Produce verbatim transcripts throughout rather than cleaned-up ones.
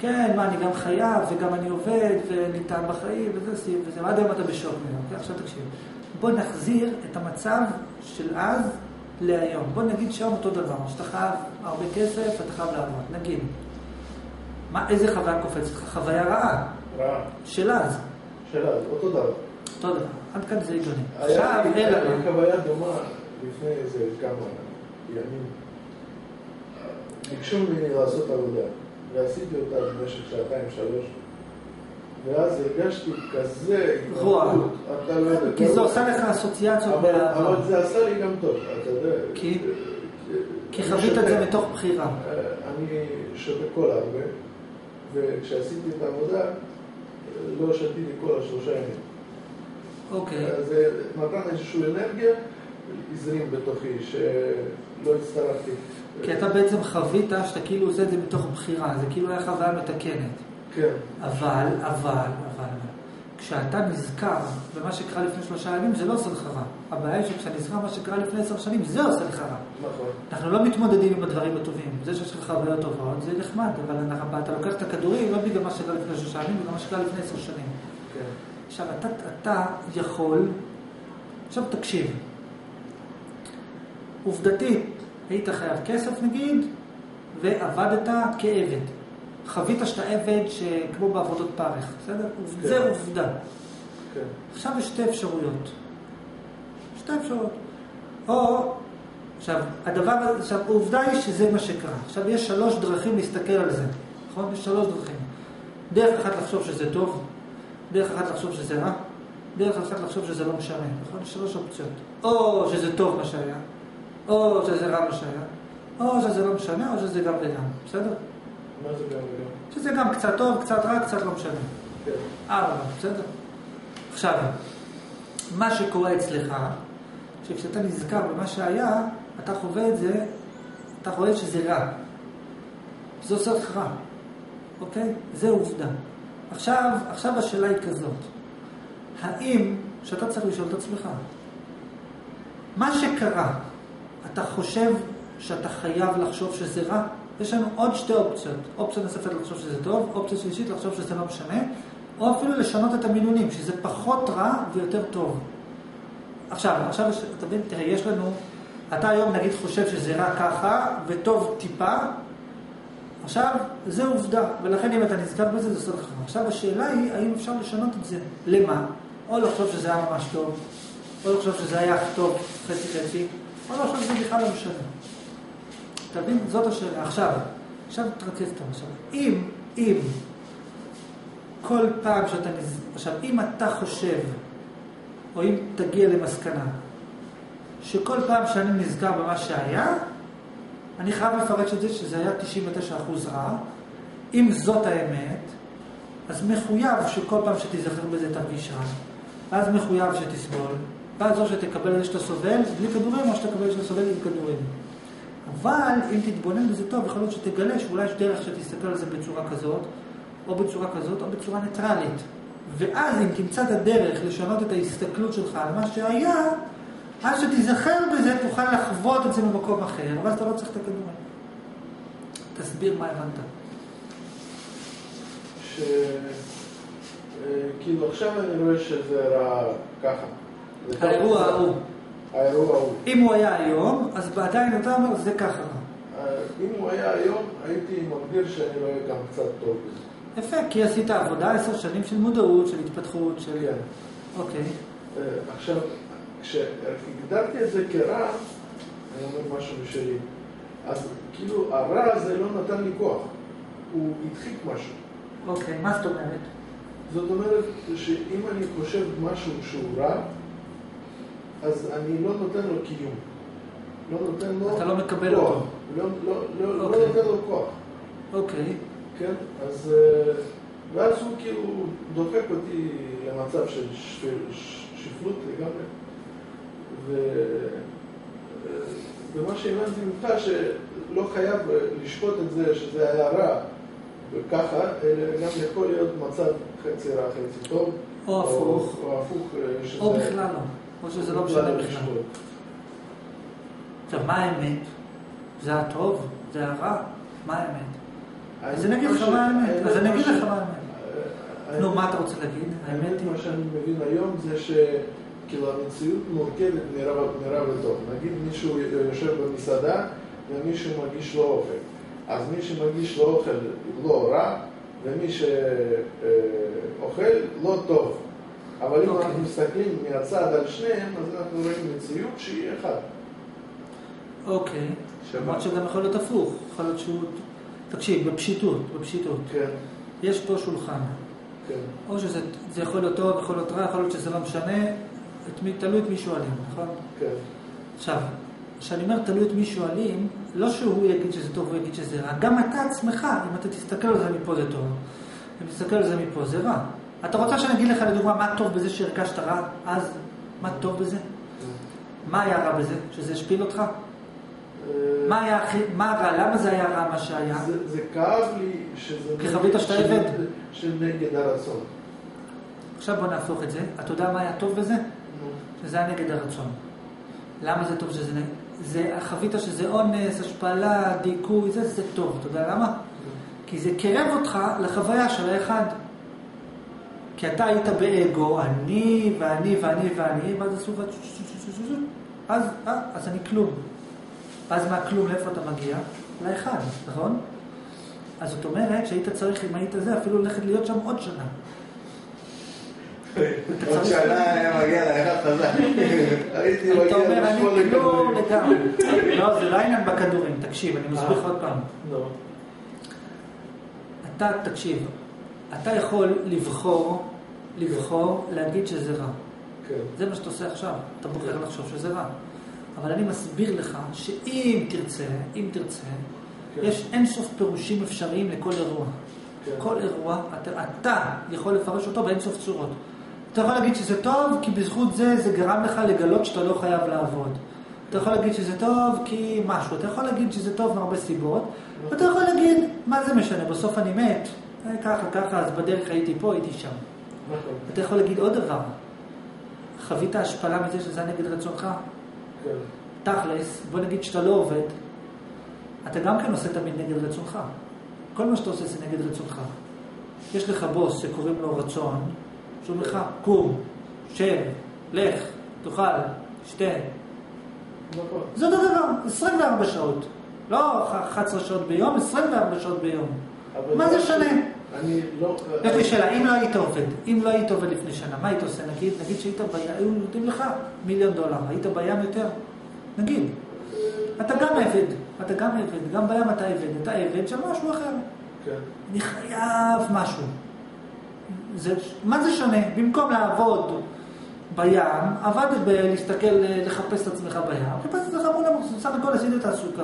כן, מה, אני גם חייב, וגם אני עובד, ואני טעם בחיים, וזה, וזה, עד היום אתה בשוק ממנו, אוקיי? עכשיו תקשיב. בוא נחזיר את המצב של אז להיום. בוא נגיד שהיום אותו דבר, שאתה חייב הרבה כסף, אתה חייב לעבוד. נגיד, מה, איזה חוויה קופצת לך? חוויה רעה. רעה. של אז. של אז, אותו דבר. אותו דבר. עד כאן זה הגיוני. עכשיו, היה לי חוויה דומה לפני איזה כמה ימים. ביקשו ממני לעשות עבודה, ועשיתי אותה במשך שעתיים, שלוש, ואז הרגשתי כזה התנגדות, אתה לא יודע. כי זה עושה לך אסוציאציות מהעבר. אבל זה עשה לי גם טוב, אתה יודע. כי? כי חווית את זה מתוך בחירה. אני שותה קולה הרבה, וכשעשיתי את העבודה, לא שתיתי קולה שלושה ימים. אוקיי. זה נתן איזושהי אנרגיה, הזרים בתוכי, שלא הצטרפתי. כי אתה בעצם חווית שאתה כאילו עושה את זה מתוך בחירה, זה כאילו היה חוויה מתקנת. כן. אבל, אבל, אבל, כשאתה נזכר במה שקרה לפני שלושה ימים, זה לא עושה לך רע. הבעיה היא שכשאתה נזכר במה שקרה לפני עשר שנים, זה עושה לך רע. נכון. אנחנו לא מתמודדים עם הדברים הטובים. זה שיש לך חוויות טובות, זה נחמד, אבל אתה לוקח את הכדורים, לא בגלל מה שקרה לפני שלושה ימים, בגלל מה שקרה לפני עשר שנים. כן. עכשיו, אתה, אתה יכול, עכשיו תקשיב, עובדתית, היית חייב כסף נגיד, ועבדת כעבד. חווית שאתה עבד שכמו בעבודות פרך, בסדר? כן. זה עובדה. כן. עכשיו יש שתי אפשרויות. שתי אפשרויות. או, עכשיו, הדבר הזה, עכשיו, העובדה היא שזה מה שקרה. עכשיו, יש שלוש דרכים להסתכל על זה. נכון? יש שלוש דרכים. דרך אחת לחשוב שזה טוב, דרך אחת לחשוב שזה רע, דרך אחת לחשוב שזה לא משנה. נכון? יש שלוש אופציות. או שזה טוב מה שהיה, או שזה רע מה שהיה, או שזה לא משנה, או שזה גם וגם. בסדר? מה זה גם וגם? שזה גם קצת טוב, קצת רע, קצת לא משנה. כן. ארבע, בסדר? עכשיו, מה שקורה אצלך, שכשאתה נזכר במה שהיה, אתה חווה את זה, אתה רואה שזה רע. זה עושה אותך רע. אוקיי? זה עובדה. עכשיו, עכשיו השאלה היא כזאת. האם, שאתה צריך לשאול את עצמך, מה שקרה, אתה חושב שאתה חייב לחשוב שזה רע? יש לנו עוד שתי אופציות. אופציה נוספת לחשוב שזה טוב, אופציה שלישית לחשוב שזה לא משנה, או אפילו לשנות את המינונים, שזה פחות רע ויותר טוב. עכשיו, עכשיו, אתה מבין, תראה, יש לנו, אתה היום נגיד חושב שזה רע ככה, וטוב טיפה, עכשיו, זה עובדה, ולכן אם אתה נזכר בזה, זה עושה לך. עכשיו, השאלה היא, האם אפשר לשנות את זה? למה? או לחשוב שזה היה ממש טוב, או לחשוב שזה היה טוב חצי חצי, או לחשוב שזה בכלל לא משנה. תבין, זאת השאלה. עכשיו, עכשיו תרכז את המשל. אם, אם, כל פעם שאתה נז... עכשיו, אם אתה חושב, או אם תגיע למסקנה, שכל פעם שאני נזכר במה שהיה, אני חייב לפרט את זה שזה היה תשעים ותשעה אחוז רע. אם זאת האמת, אז מחויב שכל פעם שתיזכר בזה תרגיש רע. ואז מחויב שתסבול. ואז או שתקבל את זה שאתה סובל בלי כדורים, או שתקבל את זה שאתה סובל עם כדורים. אבל אם תתבונן בזה טוב, יכול להיות שתגלה שאולי יש דרך שתסתכל על זה בצורה כזאת, או בצורה כזאת, או בצורה ניטרלית. ואז אם תמצא את הדרך לשנות את ההסתכלות שלך על מה שהיה, אז שתיזכר בזה, תוכל לחוות את זה במקום אחר, אבל אתה לא צריך את הכדורים. תסביר מה הבנת. ש... כאילו עכשיו אני רואה שזה רע ככה. האירוע ההוא. האירוע ההוא. אם הוא היה היום, אז בעדיין אתה אומר, זה ככה רע. אם הוא היה היום, הייתי מגדיר שאני רואה גם קצת טוב בזה. יפה, כי עשית עבודה עשר שנים של מודעות, של התפתחות, של... כן. אוקיי. עכשיו, כשהגדרתי את זה כרע, אני אומר משהו בשלי. אז כאילו, הרע הזה לא נתן לי כוח. הוא הדחיק משהו. אוקיי, מה זאת אומרת? זאת אומרת שאם אני חושב משהו שהוא רע, אז אני לא נותן לו קיום. לא נותן לו... אתה לא מקבל כוח. אותו. לא, לא, לא, אוקיי. לא נותן לו כוח. אוקיי. כן? אז... ואז הוא כאילו דוחק אותי למצב של שפלות לגמרי. ו... ומה שהבנתי ממך שלא חייב לשפוט את זה שזה היה רע וככה, אלא גם יכול להיות מצב חצי רע, חצי טוב. או הפוך. או, או הפוך. שזה... או בכלל לא. או שזה לא משנה בכלל. עכשיו, מה האמת? זה הטוב? זה הרע? מה האמת? אז אני אגיד לך מה האמת, אז אני אגיד לך מה האמת. נו, מה אתה רוצה להגיד? האמת היא, מה שאני מבין היום זה שכאילו המציאות מורכבת מרע וטוב. נגיד מישהו יושב במסעדה ומישהו מגיש לו אוכל. אז מי שמגיש לו אוכל לא רע, ומי שאוכל לא טוב. אבל אם אנחנו מסתכלים מהצד על שניהם, אז אנחנו רואים מציאות שהיא אחד. אוקיי. למרות שגם יכול להיות הפוך. יכול להיות שהוא... תקשיב, בפשיטות, בפשיטות. כן. יש פה שולחן. כן. או שזה זה יכול להיות טוב, יכול להיות רע, יכול להיות שזה לא משנה. את מי, תלוי את מי שואלים, נכון? כן. עכשיו, כשאני אומר תלוי את מי שואלים, לא שהוא יגיד שזה טוב, הוא יגיד שזה רע. גם אתה עצמך, אם אתה תסתכל על זה מפה זה טוב, אם תסתכל על זה מפה זה רע. אתה רוצה שאני אגיד לך לדוגמה מה טוב בזה שהרגשת רע? אז מה טוב בזה? מה היה רע בזה? שזה השפיל אותך? מה היה הכי, מה רע? למה זה היה רע מה שהיה? זה, זה כאב לי שזה... כי חווית שאתה עבד? שנגד הרצון. עכשיו בוא נהפוך את זה. אתה יודע מה היה טוב בזה? שזה היה נגד הרצון. למה זה טוב שזה נגד? זה, חווית שזה אונס, השפלה, דיכוי, זה, זה טוב. אתה יודע למה? כי זה קרב אותך לחוויה של האחד. כי אתה היית באגו, אני ואני ואני ואני, ואז עשו ואת אז, אה, אז אני כלום. ואז מהכלום לאיפה אתה מגיע? לאחד, נכון? אז זאת אומרת שהיית צריך, אם היית זה, אפילו ללכת להיות שם עוד שנה. עוד שנה היה מגיע לאחד חזק. הייתי מגיע אתה אומר, אני כלום לגמרי. לא, זה לא עניין בכדורים. תקשיב, אני מסביר עוד פעם. אתה, תקשיב, אתה יכול לבחור, לבחור, להגיד שזה רע. זה מה שאתה עושה עכשיו. אתה בוחר לחשוב שזה רע. אבל אני מסביר לך שאם תרצה, אם תרצה, יש אינסוף פירושים אפשריים לכל אירוע. כל אירוע, אתה, אתה יכול לפרש אותו באינסוף צורות. אתה יכול להגיד שזה טוב, כי בזכות זה, זה גרם לך לגלות שאתה לא חייב לעבוד. אתה יכול להגיד שזה טוב, כי משהו. אתה יכול להגיד שזה טוב מהרבה סיבות. ואתה יכול להגיד, מה זה משנה? בסוף אני מת. ככה, ככה, אז בדרך הייתי פה, הייתי שם. אתה יכול להגיד עוד דבר. חווית השפלה מזה שזה נגד רצונך? תכלס, בוא נגיד שאתה לא עובד. אתה גם כן עושה תמיד נגד רצונך. כל מה שאתה עושה זה נגד רצונך. יש לך בוס שקוראים לו רצון, שהוא לך, קום, שב, לך, תאכל, שתה. זה אותו דבר, עשרים וארבע שעות. לא אחת עשרה שעות ביום, עשרים וארבע שעות ביום. מה זה שונה? אני לא... יש לי שאלה, אם לא היית עובד, אם לא היית עובד לפני שנה, מה היית עושה? נגיד, נגיד שהיית בים, היו נותנים לך מיליון דולר, היית בים יותר? נגיד. אתה גם עבד, אתה גם עבד, גם בים אתה עבד, אתה עבד של משהו אחר. כן. אני חייב משהו. זה, מה זה שונה? במקום לעבוד בים, עבדת בלהסתכל, לחפש את עצמך בים, חיפש את עצמך מול המחסום, סך הכל עשית את העסוקה.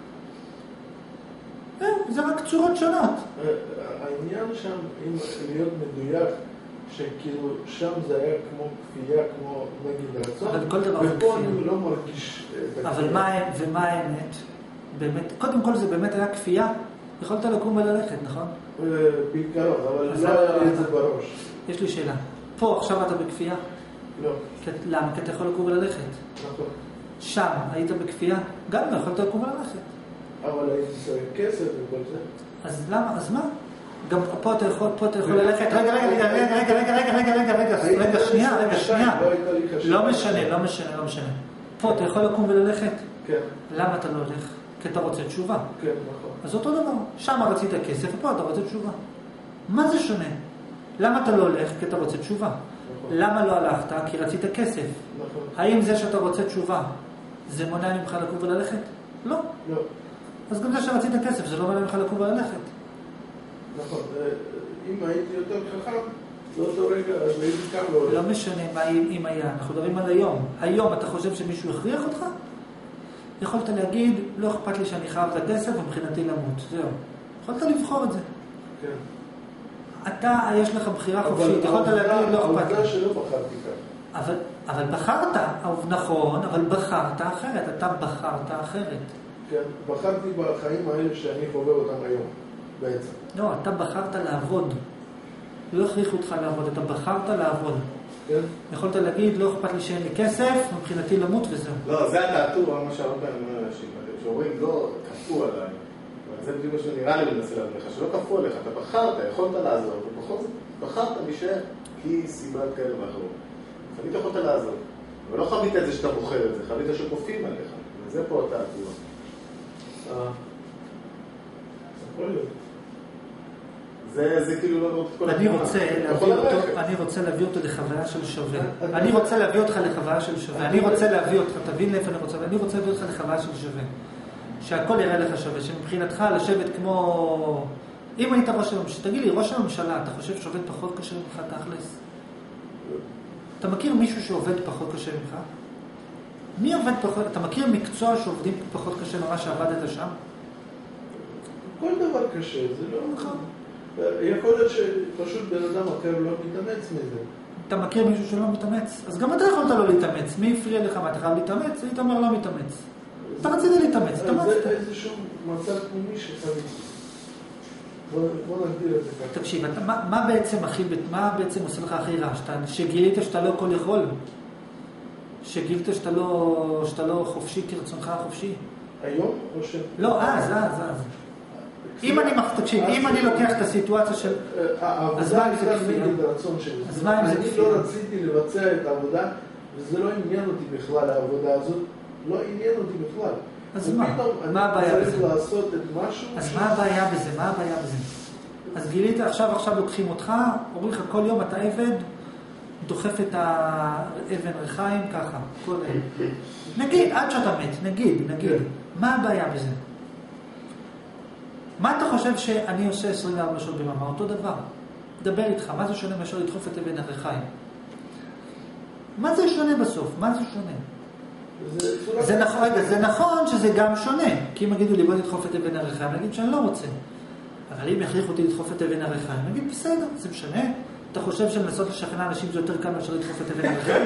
זה רק צורות שונות. העניין שם, אם להיות מדויק, שכאילו שם זה היה כמו כפייה, כמו נגד רצון, ופה אני לא מרגיש את הכפייה. אבל מה, ומה האמת? באמת, קודם כל זה באמת היה כפייה. יכולת לקום וללכת, נכון? בעיקרון, אבל לא היה לי את זה בראש. יש לי שאלה. פה עכשיו אתה בכפייה? לא. למה? כי אתה יכול לקום וללכת. נכון. שם היית בכפייה? גם לא יכולת לקום וללכת. אבל הייתי צריך כסף וכל זה. אז למה? אז מה? גם פה אתה יכול, פה אתה יכול ללכת. רגע, רגע, רגע, רגע, רגע, רגע, רגע, רגע, רגע, רגע, שנייה, רגע, שנייה. לא משנה, לא משנה, לא משנה. פה אתה יכול לקום וללכת? כן. למה אתה לא הולך? כי אתה רוצה תשובה. כן, נכון. אז אותו דבר. שם רצית כסף ופה אתה רוצה תשובה. מה זה שונה? למה אתה לא הולך? כי אתה רוצה תשובה. נכון. למה לא הלכת? כי רצית כסף. נכון. האם זה שאתה רוצה תשובה, זה מונע ממך לקום וללכת? לא. לא. אז גם זה שרצית כסף, זה לא מונע ממך לקום וללכת. נכון. אם הייתי יותר חכם, לאותו רגע, אז הייתי קם לא הולך. לא משנה מה אם היה. אנחנו מדברים על היום. היום אתה חושב שמישהו הכריח אותך? יכולת להגיד, לא אכפת לי שאני חייב את הכסף, ומבחינתי למות. זהו. יכולת לבחור את זה. כן. אתה, יש לך בחירה חופשית. יכולת להגיד, לא אכפת לי. העובדה שלא בחרתי כאן. אבל, אבל בחרת, נכון, אבל בחרת אחרת. אתה בחרת אחרת. כן, בחרתי בחיים האלה שאני חווה אותם היום, בעצם. לא, אתה בחרת לעבוד. לא הכריחו אותך לעבוד, אתה בחרת לעבוד. כן. יכולת להגיד, לא אכפת לי שאין לי כסף, מבחינתי למות וזהו. לא, זה התעתוע, מה שהרבה אנשים שאומרים, לא, כפו עליי. זה בדיוק מה שנראה לי לנסה להביא לך, שלא כפו עליך, אתה בחרת, יכולת לעזור, ובכל זאת בחרת להישאר כי סיבה כאלה ואחרות. חבית יכולת לעזור, אבל לא חבית את זה שאתה בוחר את זה, חבית שכופים עליך, וזה פה אתה עתיבה. יכול להיות. זה, זה כאילו לא... אני רוצה להביא אותו, אני רוצה להביא אותו לחוויה של שווה. אני רוצה להביא אותך לחוויה של שווה. אני רוצה להביא אותך, תבין לאיפה אני רוצה, ואני רוצה להביא אותך לחוויה של שווה. שהכל יראה לך שווה, שמבחינתך לשבת כמו... אם היית ראש הממשלה, תגיד לי, ראש הממשלה, אתה חושב שעובד פחות קשה ממך תכלס? אתה מכיר מישהו שעובד פחות קשה ממך? מי עובד פחות? אתה מכיר מקצוע שעובדים פחות קשה ממה שעבדת שם? כל דבר קשה, זה לא נכון. יכול להיות שפשוט בן אדם אחר לא מתאמץ מזה. אתה מכיר מישהו שלא מתאמץ? אז גם אתה יכולת לא להתאמץ. מי הפריע לך? מה, אתה חייב להתאמץ? היית אומר לא מתאמץ. אתה רצית להתאמץ, אתה מצאת. זה איזשהו מצב פנימי שחוויתי. בוא נגדיר את זה ככה. תקשיב, מה בעצם הכי, מה בעצם עושה לך הכי רע? שגילית שאתה לא כל יכול? שגילית שאתה לא חופשי כרצונך חופשי? היום או ש... לא, אז, אז, אז. אם אני, תקשיב, אם אני לוקח את הסיטואציה של... העבודה הייתה נגד הרצון שלי. אז מה אם זה כפייה? אני לא רציתי לבצע את העבודה, וזה לא עניין אותי בכלל, העבודה הזאת. לא עניין אותי בכלל. אז מה? מה הבעיה בזה? אני צריך לעשות את משהו... אז מה הבעיה בזה? מה הבעיה בזה? אז גילית, עכשיו עכשיו לוקחים אותך, אומרים לך כל יום אתה עבד, דוחף את האבן רחיים ככה, כל אלה. נגיד, עד שאתה מת, נגיד, נגיד. מה הבעיה בזה? מה אתה חושב שאני עושה עשרים וארבע שעות ביממה? אותו דבר. דבר איתך, מה זה שונה מאשר לדחוף את אבן הרחיים? מה זה שונה בסוף? מה זה שונה? זה, זה, נכון, רגע, זה נכון שזה גם שונה. כי אם יגידו לי בוא לדחוף את אבן הרחיים, נגיד שאני לא רוצה. אבל אם יכריחו אותי לדחוף את אבן הרחיים, נגיד בסדר, זה משנה. אתה חושב שלנסות לשכנע אנשים זה יותר קל מאשר לדחוף את אבן הרחיים?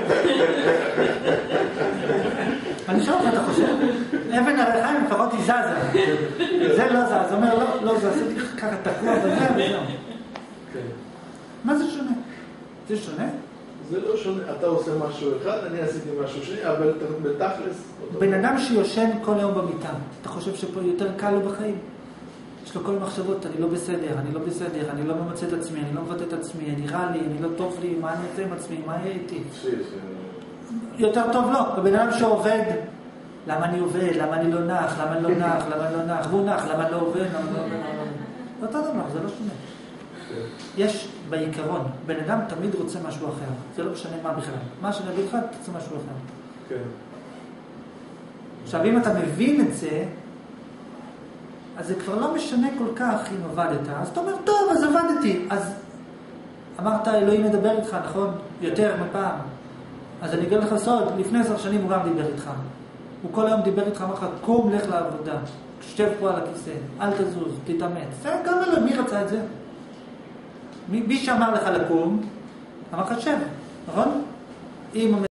אני שואל אותך, אתה חושב? אבן הרחיים לפחות היא זזה. זה לא זז, זה אומר לא, לא זז, עשיתי ככה תקוע בזה וזהו. מה זה שונה? זה שונה? זה לא שונה, אתה עושה משהו אחד, אני עשיתי משהו שני, אבל בתכלס... בן אדם שיושן כל יום במיטה, אתה חושב שפה יותר קל לו בחיים? יש לו כל מחשבות, אני לא בסדר, אני לא בסדר, אני לא ממצא את עצמי, אני לא מבטא את עצמי, אני רע לי, אני לא טוב לי, מה אני אעשה עם עצמי, מה יהיה איתי? יותר טוב לא, בבן אדם שעובד, למה אני עובד, למה אני לא נח, למה אני לא נח, למה אני לא נח, והוא נח, למה אני לא עובד, למה אני לא עובד, לא אותו דבר, זה לא שונה. יש בעיקרון, בן אדם תמיד רוצה משהו אחר, זה לא משנה מה בכלל, מה שאני אגיד לך, אתה רוצה משהו אחר. כן. עכשיו, אם אתה מבין את זה, אז זה כבר לא משנה כל כך אם עבדת, אז אתה אומר, טוב, אז עבדתי, אז אמרת, אלוהים מדבר איתך, נכון? יותר מפעם. אז אני אגיד לך סוד, לפני עשר שנים הוא גם דיבר איתך. הוא כל היום דיבר איתך, אמר לך, קום, לך לעבודה, שב פה על הכיסא, אל תזוז, תתאמץ. זה גם אלוהים, מי רצה את זה? מי, מי שאמר לך לקום, אמר לך שב, נכון? אם